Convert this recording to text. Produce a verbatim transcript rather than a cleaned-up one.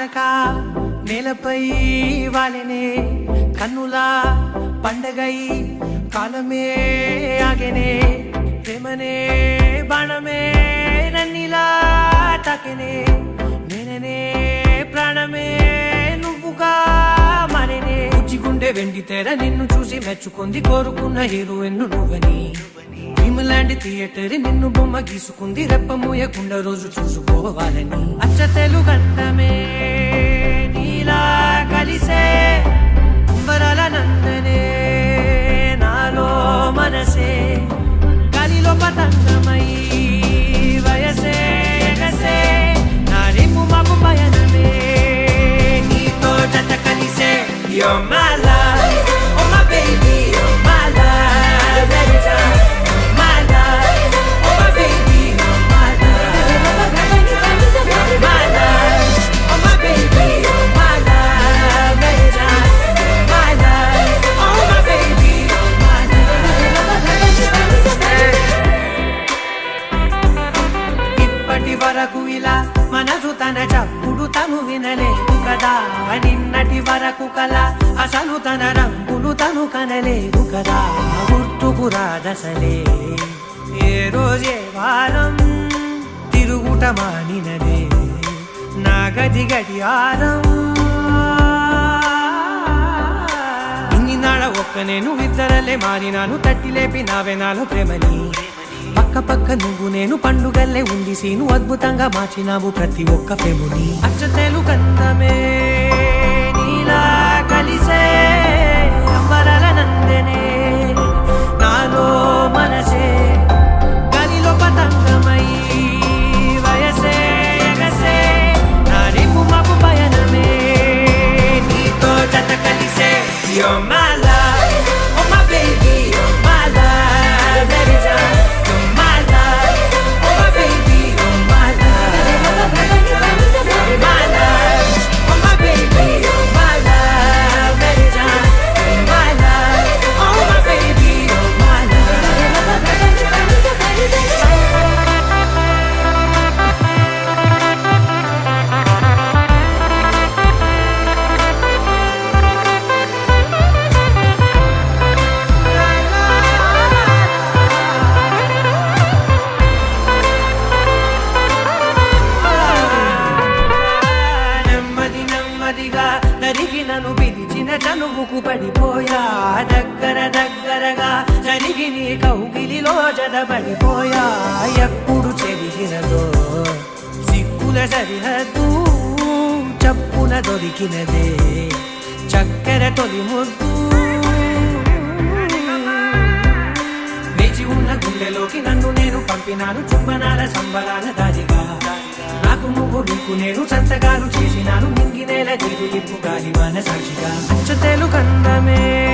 వానక నేలపై వాలినే కన్నులా పండగై కాలమే ఆగెనే ప్రేమనే బాణమే నన్నిలా తాకెనే నేననే ప్రాణమే నువ్వుగా మారేనే ఉజ్జిగుండె వెండి తెర నిన్ను చూసి మెచ్చుకుంది కోరుకున్న హీరోయిన్ నువ్వని భీమలాంటి థియేటర్ నిన్ను బొమ్మ గీసుకుంది రెప్ప మూయకుండా రోజు చూసుకోవాలని అచ్చ తెలుగంటమే నీలా కలిసే అంబరాల నందనే నాలో మనసే గాలిలో పతంగమై వయసే ఎగసే నా రేపు మాకు పయనమే నీతో జత కలిసే You're my life, oh my baby, you're my life, every time. వరకు ఇలా మనసు తన చప్పుడు తను వినలేదు కదా నిన్నటి వరకు కల అసలు తన రంగులు తను కనలేదు కదా గుర్తుకు రాదసలే ఏ రోజే వారం తిరుగుట మానినదే నా గది గడియారం ఇన్ని నాడ ఒక్క నేను ఇద్దరలే మారినాను తట్టి లేపి నావే నాలో ప్రేమని పక్క పక్క నువ్వు నేను పండుగల్లే ఉంది సీను అద్భుతంగా మార్చినావు ప్రతి ఒక్క ప్రేముని అచ్చ తెలుగంటమే నీలా కలిసే అంబరాల నందనే నాలో మనసే గాలిలో పతంగమై వయసే ఎగసే నా రేపు మాకు పయనమే నీతో జత కలిసే You're my life, oh my baby, you're my life, every time. నన్ను పిలిచిన చనువుకు పడిపోయా దగ్గర దగ్గరగా జరిగి నీ కౌగిలిలో జడబడిపోయా ఎప్పుడు చెరిగినదో సిక్కుల సరిహద్దు చప్పున దొరికినదే చక్కెర తొలి ముద్దు వేచి ఉన్న గుండెలోకి నన్ను నేను పంపినాను చుంబనాల సంబరాల దారిగా నాకు నువ్వు నీకు నేను సంతకాలు చేసినాను మింగినేల జీడు లిప్పు గాలి మన సాక్షిగా అచ్చ తెలుగంటమే